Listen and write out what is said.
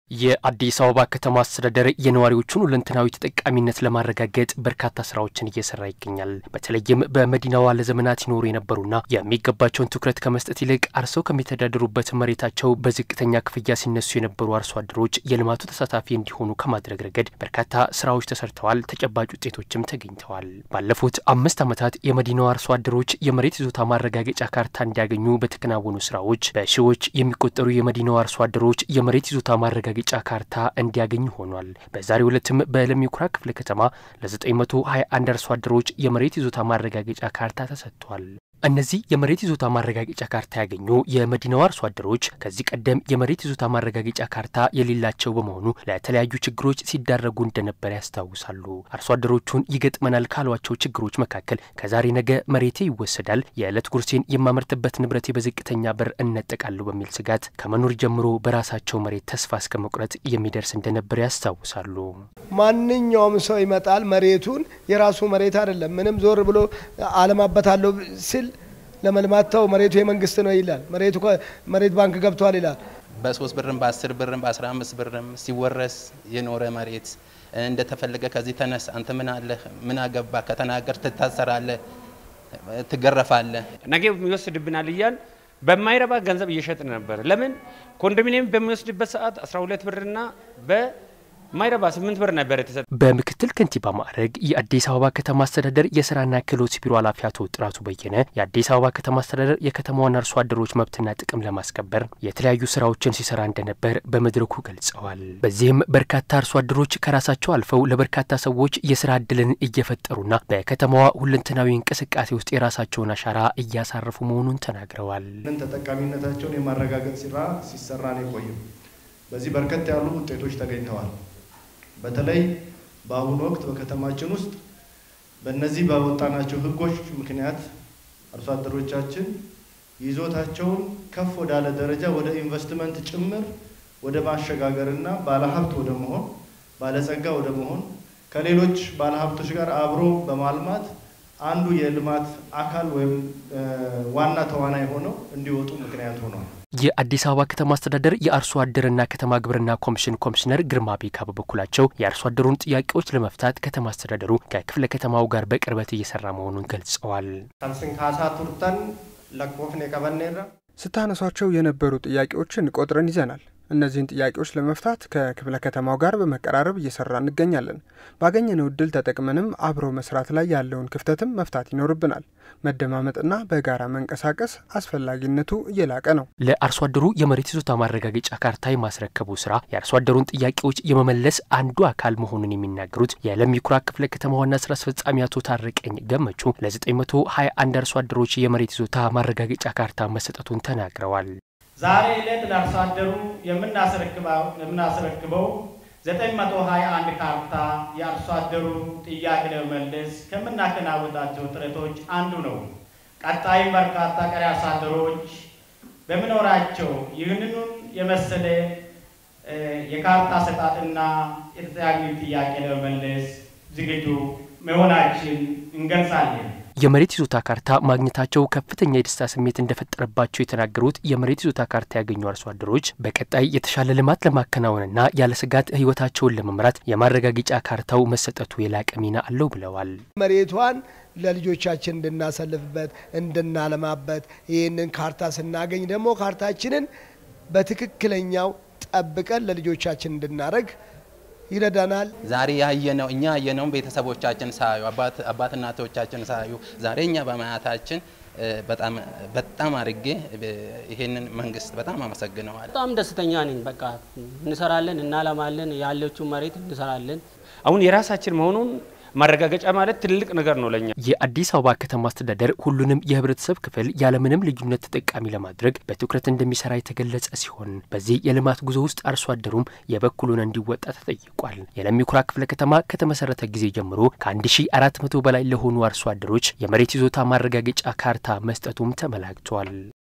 የአዲስ አበባ ከተማ አስተዳደር የነዋሪዎቹን ሁለንተናዊ ተጠቃሚነት ለማረጋገጥ በርካታ ስራዎችን እየሰራ ይገኛል። በተለይም በመዲናዋ ለዘመናት ይኖሩ የነበሩና የሚገባቸውን ትኩረት ከመስጠት ይልቅ አርሰው ከሚተዳደሩበት መሬታቸው በዝቅተኛ ክፍያ ሲነሱ የነበሩ አርሶ አደሮች የልማቱ ተሳታፊ እንዲሆኑ ከማድረግ ረገድ በርካታ ስራዎች ተሰርተዋል። ተጨባጭ ውጤቶችም ተገኝተዋል። ባለፉት 5 ዓመታት የመዲናዋ አርሶ አደሮች የመሬት ይዞታ ማረጋገጫ ካርታ እንዲያገኙ በተከናወኑ ስራዎች በሺዎች የሚቆጠሩ የመዲናዋ አርሶ አደሮች የመሬት ይዞታ ማረጋገጫ ካርታ እንዲያገኙ ሆኗል። በዛሬው ዕለትም በለሚ ኩራ ክፍለ ከተማ ለ921 አርሶ አደሮች የመሬት ይዞታ ማረጋገጫ ካርታ ተሰጥቷል። እነዚህ የመሬት ይዞታ ማረጋገጫ ካርታ ያገኙ የመዲናዋ አርሶ አደሮች ከዚህ ቀደም የመሬት ይዞታ ማረጋገጫ ካርታ የሌላቸው በመሆኑ ለተለያዩ ችግሮች ሲዳረጉ እንደነበር ያስታውሳሉ። አርሶ አደሮቹን ይገጥመናል ካሏቸው ችግሮች መካከል ከዛሬ ነገ መሬቴ ይወሰዳል፣ የዕለት ጉርሴን የማመርትበት ንብረቴ በዝቅተኛ ብር እነጠቃለሁ በሚል ስጋት ከመኖር ጀምሮ በራሳቸው መሬት ተስፋ እስከ መቁረጥ የሚደርስ እንደነበር ያስታውሳሉ። ማንኛውም ሰው ይመጣል መሬቱን የራሱ መሬት አይደለም ምንም ዞር ብሎ አለማበታለሁ ሲል ለመልማታው መሬቱ የመንግስት ነው ይላል። መሬት ባንክ ገብቷል ይላል። በ3 ብርም በ10 ብርም በ15 ብርም ሲወረስ የኖረ መሬት እንደተፈለገ ከዚህ ተነስ አንተ ምን አለ ምን አገባ ከተናገር ትታሰራለህ፣ ትገረፋለህ፣ ነገ ይወስድብናል ይያል በማይረባ ገንዘብ እየሸጥን ነበር። ለምን ኮንዶሚኒየም በሚወስድበት ሰዓት 12 ብርና ማይረባ 8 ብር ነበር የተሰጠ። በምክትል ከንቲባ ማዕረግ የአዲስ አበባ ከተማ አስተዳደር የስራና ክህሎት ቢሮ ኃላፊ አቶ ጥራቱ በየነ የአዲስ አበባ ከተማ አስተዳደር የከተማዋን አርሶ አደሮች መብትና ጥቅም ለማስከበር የተለያዩ ስራዎችን ሲሰራ እንደነበር በመድረኩ ገልጸዋል። በዚህም በርካታ አርሶ አደሮች ከራሳቸው አልፈው ለበርካታ ሰዎች የስራ እድልን እየፈጠሩና በከተማዋ ሁለንተናዊ እንቅስቃሴ ውስጥ የራሳቸውን አሻራ እያሳረፉ መሆኑን ተናግረዋል። ተጠቃሚነታቸውን የማረጋገጥ ስራ ሲሰራ ነው የቆየው። በዚህ በርከት ያሉ ውጤቶች ተገኝተዋል። በተለይ በአሁኑ ወቅት በከተማችን ውስጥ በእነዚህ ባወጣናቸው ህጎች ምክንያት አርሶ አደሮቻችን ይዞታቸውን ከፍ ወዳለ ደረጃ ወደ ኢንቨስትመንት ጭምር ወደ ማሸጋገርና ባለሀብት ወደ መሆን ባለጸጋ ወደ መሆን ከሌሎች ባለሀብቶች ጋር አብሮ በማልማት አንዱ የልማት አካል ወይም ዋና ተዋናይ ሆነው እንዲወጡ ምክንያት ሆኗል። የአዲስ አበባ ከተማ አስተዳደር የአርሶ አደርና ከተማ ግብርና ኮሚሽን ኮሚሽነር ግርማ ቤካ በበኩላቸው የአርሶ አደሩን ጥያቄዎች ለመፍታት ከተማ አስተዳደሩ ከክፍለ ከተማው ጋር በቅርበት እየሰራ መሆኑን ገልጸዋል። ካሳ ቱርተን ለቆፍኔ ቀበኔራ ስታነሷቸው የነበሩ ጥያቄዎችን ቆጥረን ይዘናል። እነዚህን ጥያቄዎች ለመፍታት ከክፍለ ከተማው ጋር በመቀራረብ እየሰራ እንገኛለን። ባገኘነው እድል ተጠቅመንም አብሮ መስራት ላይ ያለውን ክፍተትም መፍታት ይኖርብናል። መደማመጥና በጋራ መንቀሳቀስ አስፈላጊነቱ እየላቀ ነው። ለአርሶ አደሩ የመሬት ይዞታ ማረጋገጫ ካርታ የማስረከቡ ስራ የአርሶ አደሩን ጥያቄዎች የመመለስ አንዱ አካል መሆኑን የሚናገሩት የለሚ ኩራ ክፍለ ከተማ ዋና ስራ አስፈጻሚ አቶ ታረቀኝ ገመቹ ለ921 አርሶ አደሮች የመሬት ይዞታ ማረጋገጫ ካርታ መሰጠቱን ተናግረዋል። ዛሬ ዕለት ለአርሶ አደሩ የምናስረክበው 921 ካርታ የአርሶ አደሩ ጥያቄ ለመመለስ ከምናከናውናቸው ጥረቶች አንዱ ነው። ቀጣይ በርካታ ቀሪ አርሶ አደሮች በመኖራቸው ይህንን የመሰለ የካርታ አሰጣጥና የተጠያቂ ጥያቄ ለመመለስ ዝግጁ መሆናችን እንገልጻለን። የመሬት ይዞታ ካርታ ማግኘታቸው ከፍተኛ የደስታ ስሜት እንደፈጠረባቸው የተናገሩት የመሬት ይዞታ ካርታ ያገኙ አርሶ አደሮች በቀጣይ የተሻለ ልማት ለማከናወንና ያለ ስጋት ህይወታቸውን ለመምራት የማረጋገጫ ካርታው መሰጠቱ የላቀ ሚና አለው ብለዋል። መሬቷን ለልጆቻችን እንድናሰልፍበት እንድናለማበት ይህንን ካርታ ስናገኝ ደግሞ ካርታችንን በትክክለኛው ጠብቀን ለልጆቻችን እንድናረግ ይረዳናል። ዛሬ ያየነው እኛ ያየነው ቤተሰቦቻችን ሳዩ አባት እናቶቻችን ሳዩ ዛሬ እኛ በማያታችን በጣም አርጌ ይሄንን መንግስት በጣም አመሰግነዋል። በጣም ደስተኛ ነኝ። በቃ እንሰራለን እናለማለን ያለችው መሬት እንሰራለን። አሁን የራሳችን መሆኑን ማረጋገጫ ማለት ትልቅ ነገር ነው ለኛ። የአዲስ አበባ ከተማ አስተዳደር ሁሉንም የህብረተሰብ ክፍል ያለምንም ልዩነት ተጠቃሚ ለማድረግ በትኩረት እንደሚሰራ የተገለጸ ሲሆን በዚህ የልማት ጉዞ ውስጥ አርሶ አደሩም የበኩሉን እንዲወጣ ተጠይቋል። የለሚ ኩራ ክፍለ ከተማ ከተመሰረተ ጊዜ ጀምሮ ከ1400 በላይ ለሆኑ አርሶ አደሮች የመሬት ይዞታ ማረጋገጫ ካርታ መስጠቱም ተመላክቷል።